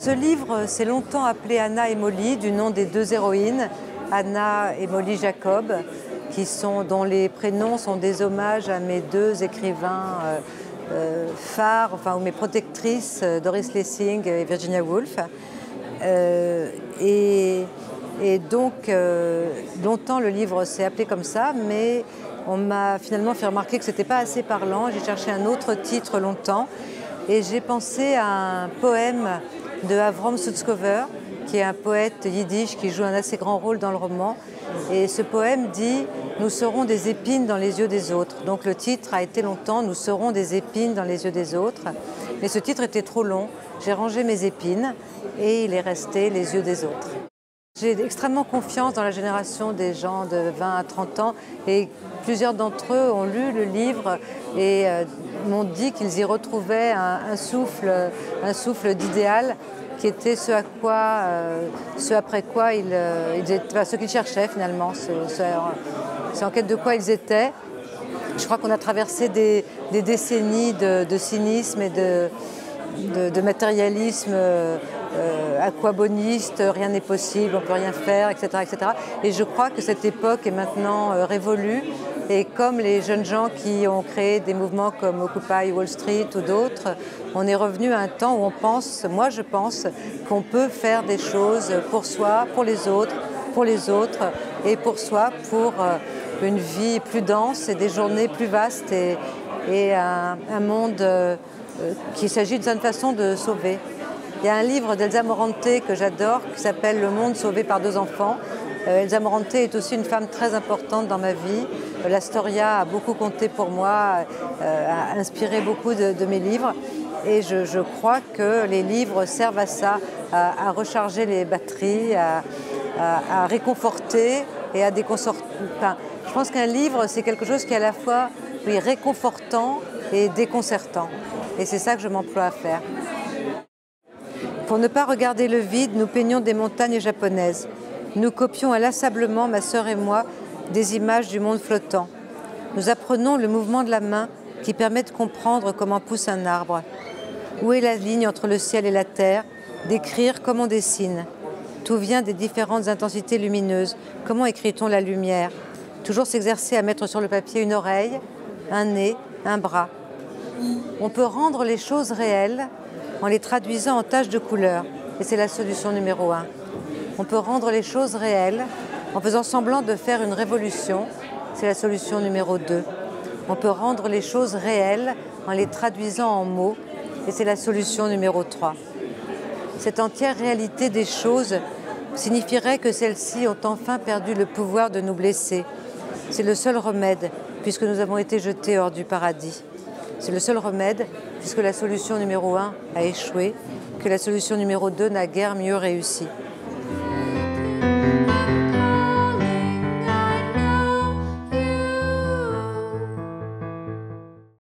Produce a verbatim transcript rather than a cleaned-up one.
Ce livre s'est longtemps appelé Anna et Molly, du nom des deux héroïnes, Anna et Molly Jacob, qui sont, dont les prénoms sont des hommages à mes deux écrivains euh, euh, phares, enfin, ou mes protectrices, Doris Lessing et Virginia Woolf. Euh, et, et donc, euh, longtemps le livre s'est appelé comme ça, mais on m'a finalement fait remarquer que ce n'était pas assez parlant. J'ai cherché un autre titre longtemps et j'ai pensé à un poème de Avrom Sutzkever, qui est un poète yiddish qui joue un assez grand rôle dans le roman. Et ce poème dit « Nous serons des épines dans les yeux des autres ». Donc le titre a été longtemps « Nous serons des épines dans les yeux des autres ». Mais ce titre était trop long. J'ai rangé mes épines et il est resté « Les yeux des autres ». J'ai extrêmement confiance dans la génération des gens de vingt à trente ans et plusieurs d'entre eux ont lu le livre et euh, m'ont dit qu'ils y retrouvaient un, un souffle, un souffle d'idéal qui était ce à quoi, euh, ce après quoi ils, euh, ils étaient, enfin, ce qu'ils cherchaient finalement, ce, ce, ce en quête de quoi ils étaient. Je crois qu'on a traversé des, des décennies de, de cynisme et de, de, de matérialisme euh, euh, aquaboniste, rien n'est possible, on ne peut rien faire, et cetera, et cetera. Et je crois que cette époque est maintenant euh, révolue. Et comme les jeunes gens qui ont créé des mouvements comme Occupy Wall Street ou d'autres, on est revenu à un temps où on pense, moi je pense, qu'on peut faire des choses pour soi, pour les autres, pour les autres et pour soi, pour une vie plus dense et des journées plus vastes et, et un, un monde euh, qu'il s'agit d'une certaine façon de sauver. Il y a un livre d'Elsa Morante que j'adore qui s'appelle « Le monde sauvé par deux enfants ». Elsa Morante est aussi une femme très importante dans ma vie. L'Astoria a beaucoup compté pour moi, euh, a inspiré beaucoup de, de mes livres. Et je, je crois que les livres servent à ça, à, à recharger les batteries, à, à, à réconforter et à déconcerter. Enfin, je pense qu'un livre, c'est quelque chose qui est à la fois oui, réconfortant et déconcertant. Et c'est ça que je m'emploie à faire. Pour ne pas regarder le vide, nous peignons des montagnes japonaises. Nous copions inlassablement, ma sœur et moi, des images du monde flottant. Nous apprenons le mouvement de la main qui permet de comprendre comment pousse un arbre. Où est la ligne entre le ciel et la terre? D'écrire comme on dessine. Tout vient des différentes intensités lumineuses. Comment écrit-on la lumière? Toujours s'exercer à mettre sur le papier une oreille, un nez, un bras. On peut rendre les choses réelles en les traduisant en taches de couleur. Et c'est la solution numéro un. On peut rendre les choses réelles en faisant semblant de faire une révolution. C'est la solution numéro deux. On peut rendre les choses réelles en les traduisant en mots. Et c'est la solution numéro trois. Cette entière réalité des choses signifierait que celles-ci ont enfin perdu le pouvoir de nous blesser. C'est le seul remède, puisque nous avons été jetés hors du paradis. C'est le seul remède, puisque la solution numéro un a échoué, que la solution numéro deux n'a guère mieux réussi.